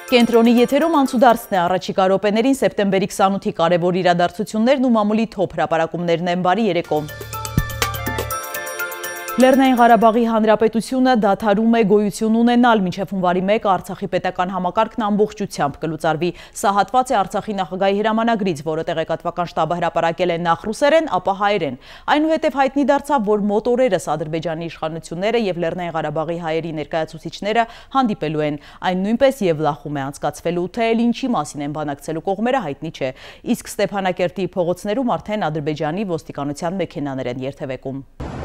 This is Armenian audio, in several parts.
Կենտրոնի եթերում անցուդարձն է առաջիկա րոպեներին սեպտեմբերի 28-ի կարևոր իրադարձություններն ու մամուլի թոփ հրապարակումներն են։ Բարի երեկո։ Լեռնային Ղարաբաղի Հանրապետությունը դադարում է գոյություն ունենալ մինչև հունվարի 1 Արցախի պետական համակարգն ամբողջությամբ կլուծարվի։ Սա հատված է Արցախի նախագահի հրամանագրից, որը տեղեկատվական շտաբը հրապարակել է նախ ռուսերեն, ապա հայերեն։ Այնուհետև հայտնի դարձավ, որ մոտ օրերս Ադրբեջանի իշխանությունները եւ Լեռնային Ղարաբաղի հայերի ներկայացուցիչները հանդիպելու են։ Այն նույնպես եւ Լախում է անցկացվելու, թե էլ ինչի մասին են բանակցելու կողմերը հայտնի չէ։ Իսկ Ստեփանակերտի փողոցներում արդեն Ադրբեջանի ոստիկանության մեքենաներ են երթևեկում։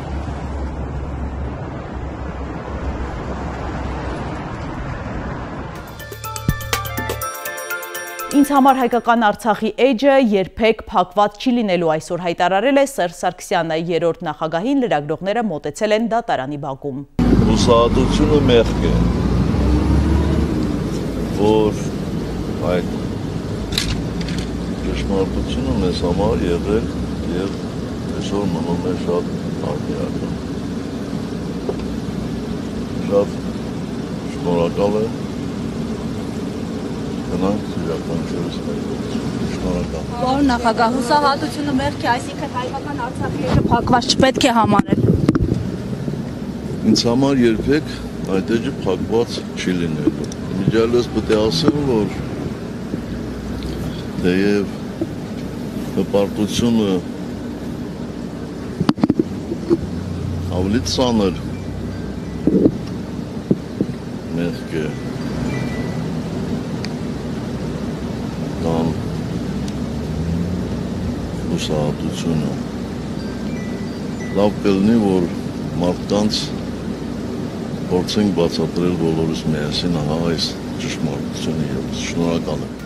Ինձ համար հայկական Արցախի էջը երբեք փակված չի լինելու, այսօր հայտարարել է Սերժ Սարգսյանը, երրորդ նախագահին լրագրողները մոտեցել են դատարանի բակում։ Հուսահատությունը մեղք է, որ այդ ճշմարտությունը մեզ համար եղել եւ այսօր մնում է շատ արդիական։ Շատ շնորհակալ եմ։ Պարոն նախագահ, հուսահատությունը մեղք է, այսինքն հայկական Արցախի էջը փակված չպետք է համարել։ Ինձ համար երբեք այդ էջը փակված չի լինելու։ Միջալոց պետք է ասեմ, որ թեև հպարտությունը ավելի ծանր մեղք է, հուսահատությունը, լավ կլինի, որ մարդկանց փորձենք բացատրել բոլորս միասին այս ճշմարտությունը ևս։ Շնորհակալ եմ։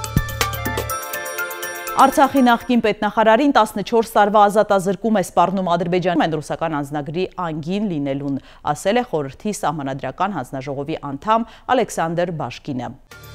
Արցախի նախկին պետնախարարին 14 տարվա ազատազրկում է սպառնում Ադրբեջանում ռուսական անձնագրի անգին լինելուն, ասել է խորհրդի սահմանադրական հանձնաժողովի անդամ Ալեքսանդր Բաշկինը։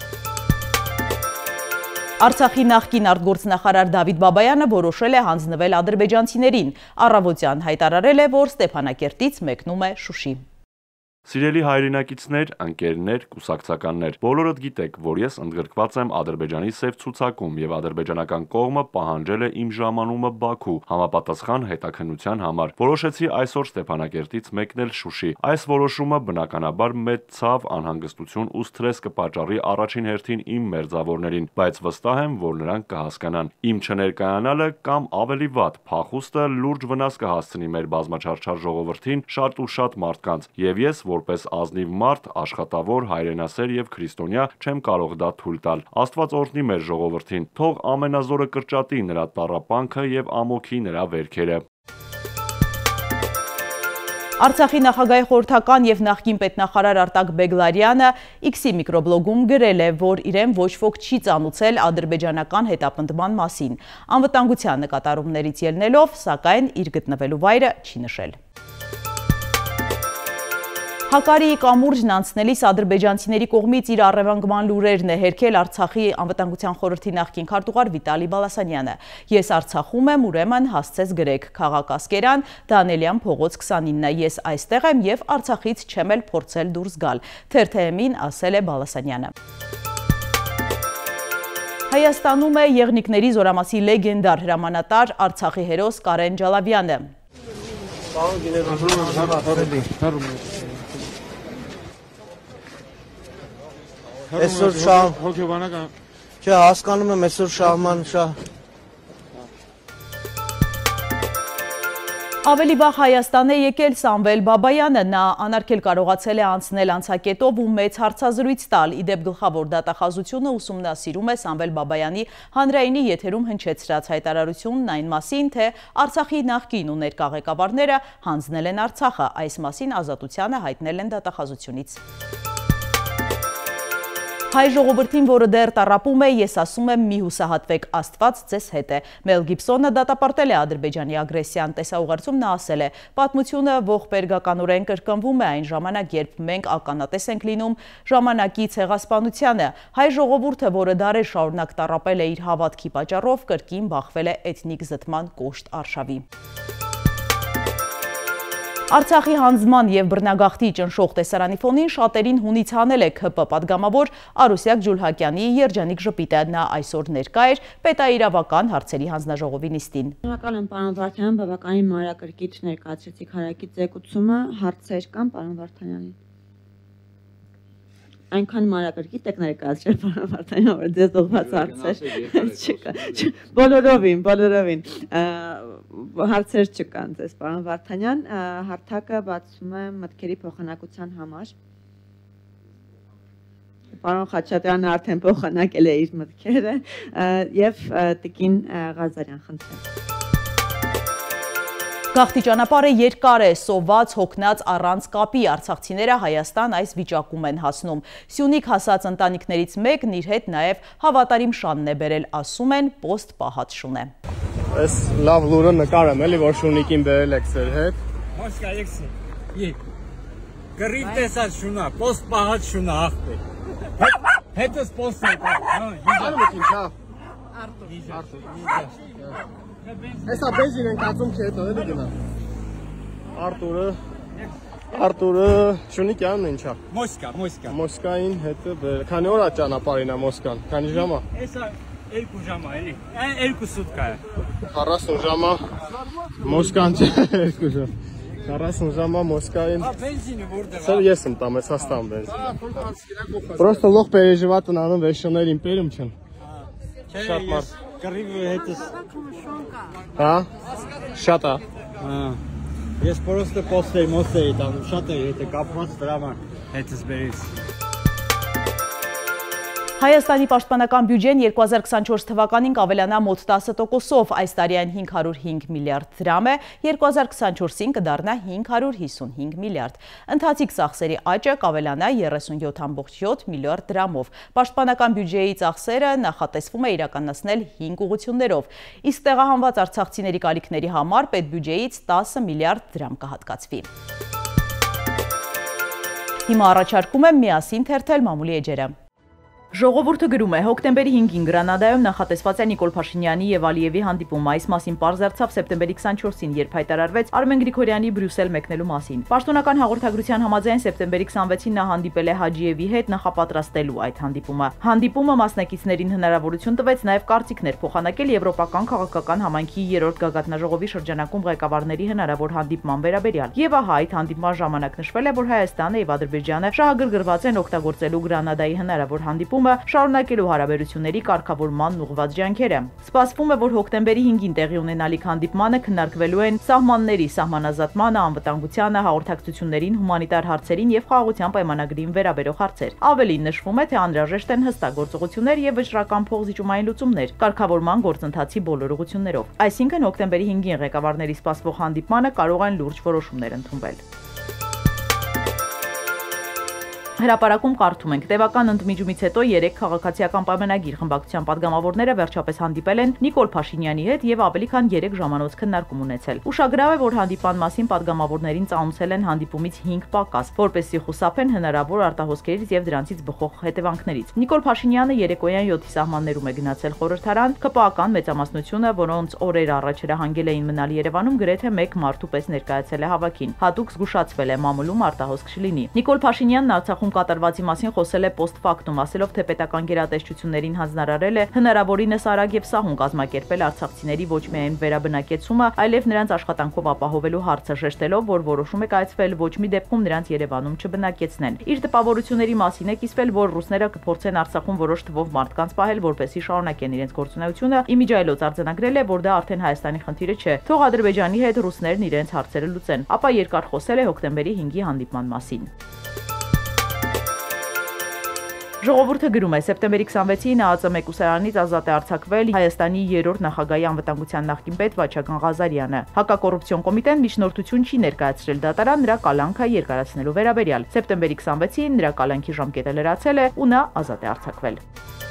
Արցախի նախկին արտգործնախարար Դավիթ Բաբայանը որոշել է հանձնվել ադրբեջանցիներին։ Առավոտյան հայտարարել է, որ Ստեփանակերտից մեկնում է Շուշի։ Սիրելի հայրենակիցներ, ընկերներ, կուսակցականներ, բոլորդ գիտեք, որ ես ընդգրկված եմ Ադրբեջանի սև ցուցակում եւ ադրբեջանական կողմը պահանջել է իմ ժամանումը Բաքու համապատասխան հետաքննության համար։ Որոշեցի այսօր Ստեփանակերտից մեկնել Շուշի։ Այս որոշումը բնականաբար մեծ ցավ, անհանգստություն ու սթրես կպատճառի առաջին հերթին իմ մերձավորներին, բայց վստահ եմ, որ նրանք կհասկանան։ Իմ չներկայանալը կամ ավելի վատ, փախուստը լուրջ վնաս կհասցնի մեր բազմաչարչար ժողովրդին, շատ ու շատ մարդկանց, եւ ես որպես ազնիվ մարդ, աշխատավոր, հայրենասեր եւ քրիստոնյա չեմ կարող դա թույլ տալ։ Աստված օրհնի մեր ժողովրդին, թող ամենազորը կրճատի նրա տառապանքը եւ ամոքի նրա վերքերը։ Արցախի նախագահի խորհրդական եւ նախկին պետնախարար Արտակ Բեգլարյանը X-ի միկրոբլոգում գրել է, որ իրեն ոչ ոք չի ծանուցել ադրբեջանական հետապնդման մասին։ Անվտանգության նկատառումներից ելնելով, սակայն իր գտնվելու վայրը չի նշել։ Հակարիի կամուրջն անցնելիս ադրբեջանցիների կողմից իր առևանգման լուրերն է հերքել Արցախի անվտանգության խորհրդի նախկին քարտուղար Վիտալի Բալասանյանը։ Ես Արցախում եմ, ուրեմն հասցես գրեք, Խաղաղ Ասկերան, Դանելյան փողոց 29-ը, ես այստեղ եմ եւ Արցախից չեմ էլ փորձել դուրս գալ, թերթեմին ասել է Բալասանյանը։ Հայաստանում է եղնիկների զորամասի լեգենդար հրամանատար Արցախի հերոս Կարեն Ջալավյանը։ Այսօր շահ չէ, հասկանում եմ, այսօր շահման շահ։ Ավելի վաղ Հայաստան է եկել Սամվել Բաբայանը, նա անարգել կարողացել է անցնել անցակետով ու մեծ հարցազրույց տալ։ Իդեպ գլխավոր դատախազությունը ուսումնասիրում է Սամվել Բաբայանի հանրայինի եթերում հնչեցրած հայտարարությունն այն մասին, թե Արցախի նախկին ու ներկա ղեկավարները հանձնել են Արցախը, այս մասին Ազատությանը հայտնել են դատախազությունից։ Հայ ժողովրդին, որը դեռ տառապում է, ես ասում եմ, մի հուսահատվեք, Աստված ձեզ հետ է։ Մել Գիբսոնը դատապարտել է Ադրբեջանի ագրեսիան, տեսաուղերձում նա ասել է. պատմությունը ողբերգականորեն կրկնվում է այն ժամանակ, երբ մենք ականատես ենք լինում ժամանակի ցեղասպանությանը։ Հայ ժողովուրդը, որը դարեր շարունակ տառապել է իր հավատքի պատճառով, կրկին բախվել է էթնիկ զտման կոշտ արշավի։ Արցախի հանձնման եւ բռնագաղթի ճնշող տեսարանի ֆոնին շատերին հունից հանել է ՔՊ պատգամավոր Արուսյակ Ջուլհակյանի երջանիկ ժպիտը։ Նա այսօր ներկա էր պետաիրավական հարցերի հանձնաժողովի նիստին։ Շնորհակալ եմ պարոն Վարդանյան, բավականին մանրակրկիտ ներկայացրեցիք հարակից զեկուցումը, հարցեր կան պարոն Վարդանյանին։ Այնքան մանրակրկիտ եք ներկայացրել պարոն Վարդանյան, որ ձեզ ուղղված հարցեր չկա։ Բոլորովին հարցեր չկան ձեզ պարոն Վարդանյան, հարթակը բացվում է մտքերի փոխանակության համար։ Պարոն Խաչատրյանը արդեն փոխանակել է իր մտքերը եւ տիկին Ղազարյան, խնդրեմ։ Գաղթի ճանապարհը երկար է, սոված, հոգնած առանց կապի արցախցիները Հայաստան այս վիճակում են հասնում։ Սյունիք հասած ընտանիքներից մեկն իր հետ նաև հավատարիմ Շանն է բերել, ասում են պոստ պահած Շուն է։ Այս լավ լուրը նկարեմ էլի, որ Շունիկին բերել եք ձեր հետ։ Մոսկա եկսի։ Գրիվ տեսած Շունա, պոստ պահած Շունա ախպե։ Հետս պոստ է։ Անում եք ինչա։ Արտուր։ Հեսա բենզին են կացում չի հետո էլի գնա։ Արտուրը Շունիկյանն ինչա։ Մոսկային հետը բեր։ Քանի օր է ճանապարհին է Մոսկան։ Քանի ժամ է։ Հեսա 2 ժամ է էլի։ 2 սուտկա է։ 40 ժամ է Մոսկան չէ 2 ժամ։ 40 ժամ է Մոսկային։ Բենզինը որտեղ է։ Սա ես եմ տամ, ես հաստամ բենզին։ Просто лох переживать անում վեշոներին պերում չեն։ Շատ մարդ։ Գրիվ հետս։ Հա։ Շատ է։ Ես պրոստը պոստերի մոստերի տանում, շատ է հետը կապված դրաման հետս բերից։ Հայաստանի պաշտպանական բյուջեն 2024 թվականին կավելանա մոտ 10%-ով, այս տարի այն 505 միլիարդ դրամ է, 2024-ին կդառնա 555 միլիարդ։ Ընթացիկ ծախսերի աճը կավելանա 37.7 միլիարդ դրամով։ Պաշտպանական բյուջեի ծախսերը նախատեսվում է իրականացնել 5 ուղղություններով, իսկ տեղահանված արցախցիների կարիքների համար պետբյուջեից 10 միլիարդ դրամ կհատկացվի։ Հիմա առաջարկում եմ միասին թերթել մամուլի էջերը։ Ժողովուրդը գրում է, հոկտեմբերի 5-ին Գրանադայում նախատեսված է Նիկոլ Փաշինյանի եւ Ալիևի հանդիպումը, այս մասին պարզ դարձավ սեպտեմբերի 24-ին, երբ հայտարարվեց Արմեն Գրիգորյանի Բրյուսել մեկնելու մասին։ Պաշտոնական հաղորդագրության համաձայն սեպտեմբերի 26-ին նա հանդիպել է Հաջիևի հետ նախապատրաստելու այդ հանդիպումը։ Հանդիպումը մասնակիցներին հնարավորություն տվեց նաեւ կարծիքներ փոխանակել եվրոպական քաղաքական համայնքի 3-րդ գագաթնաժողովի շրջանակում ղեկավարների հնարավոր հանդիպման վերաբերյալ։ Եվ ահա այդ հանդիպման ժամանակ նշվել է, որ Հայաստանը եւ Ադրբեջանը շահագրգռված են օգտագործելու Գրանադայի հնարավոր հանդիպում շարունակելու հարաբերությունների կարգավորման ուղղված ջանքերը։ Սպասվում է, որ հոկտեմբերի 5-ին տեղի ունենալիք հանդիպմանը քննարկվելու են սահմանների սահմանազատմանը, անվտանգությանը, հաղորդակցություններին, հումանիտար հարցերին եւ խաղաղության պայմանագրին վերաբերող հարցեր։ Ավելին նշվում է, թե անհրաժեշտ են հստակ գործողություններ եւ վճռական փոխզիջումային լուծումներ կարգավորման գործընթացի բոլոր ուղղություններով։ Այսինքն հոկտեմբերի 5-ին ղեկավարների սպասվող հանդիպմանը կարող են լուրջ որոշումներ ընդունվել։ Հրապարակում կարդում ենք, տևական ընդմիջումից հետո 3 քաղաքացիական պայմանագիր խմբակցության падգամավորները վերջապես հանդիպել են Նիկոլ Փաշինյանի հետ եւ ավելի քան 3 ժամանոց քննարկում ունեցել։ Ուշագրավ է, որ հանդիպան մասին падգամավորներին ծանուցել են հանդիպումից 5 պակաս, որպեսզի խուսափեն հնարավոր արտահոսքերից եւ դրանցից բխող հետևանքներից։ Նիկոլ Փաշինյանը երեկոյան 7-ի սահմաններում է գնացել խորհրդարան, ԿՊԱ-ական մեծամասնությունը, որոնց օրեր առաջ հրահանգել էին մնալ Երևանում, գրեթե 1 մարդու պես ներկայացել է հավաքին։ Հատուկ զգուշացվել է մամուլում արտահոսք չլինի։ Նիկոլ Փաշինյանն Արցախում կատարվածի մասին խոսել է post factum, ասելով, թե պետական գերատեսչություններին հանձնարարել է հնարավորինս արագ եւ սահուն կազմակերպել արցախցիների ոչ միայն վերաբնակեցումը, այլև նրանց աշխատանքով ապահովելու հարցը, շեշտելով, որ որոշում է կայացվել ոչ մի դեպքում նրանց Երևանում չբնակեցնեն։ Իր տպավորությունների մասին է կիսվել, որ ռուսները կփորձեն Արցախում որոշ թվով մարդկանց պահել, որպեսզի շարունակեն իրենց գործունեությունը։ Իմիջայլոց արձանագրել է, որ դա արդեն Հայաստանի խնդիրը չէ, թող Ադրբեջանի հետ ռուսներն իրենց հարցերը լուծեն, ապա երկար խոսել է հոկտեմբերի 5-ի հանդիպման մասին։ Ժողովուրդը գրում է, սեպտեմբերի 26-ին ԱԱԾ մեկուսարանից ազատ է արձակվել Հայաստանի 3-րդ նախագահի անվտանգության նախկին պետ Վաչագն Ղազարյանը։ Հակակոռուպցիոն կոմիտեն միջնորդություն չի ներկայացրել դատարան նրա կալանքը երկարացնելու վերաբերյալ։ Սեպտեմբերի 26-ին նրա կալանքի ժամկետը լրացել է ու նա ազատ է արձակվել։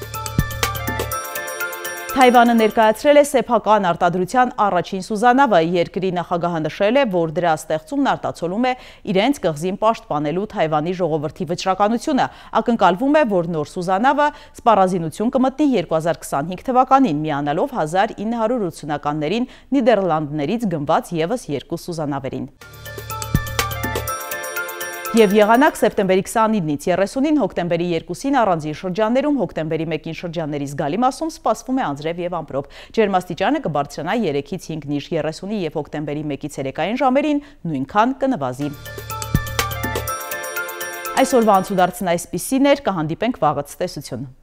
Թայվանը ներկայացրել է սեփական արտադրության առաջին սուզանավը, երկրի նախագահը նշել է, որ դրա ստեղծումն արտացոլում է իրենց կղզին պաշտպանելու Թայվանի ժողովրդի վճռականությունը, ակնկալվում է, որ նոր սուզանավը սպառազինություն կմտնի 2025 թվականին, միանալով 1980-ականներին Նիդերլանդներից գնված ևս 2 սուզանավերին։ Եվ եղանակ սեպտեմբերի 29-ից 30-ին, հոկտեմբերի 2-ին առանձին շրջաններում, հոկտեմբերի 1-ին շրջանների զգալի մասում սպասվում է անձրև եւ ամպրոպ։ Ջերմաստիճանը կբարձրանա 3-ից 5 նիշ 30-ի եւ հոկտեմբերի 1-ից 3-ային ժամերին նույնքան կնվազի։ Այսօրվա անցուդարձն այսպիսին էր, կհանդիպենք վաղը, ցտեսություն։